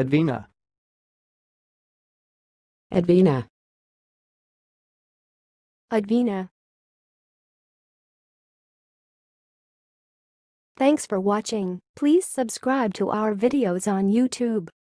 ad-VEE-nuh. advenae, ad-VEE-nuh. Thanks for watching. Please subscribe to our videos on YouTube.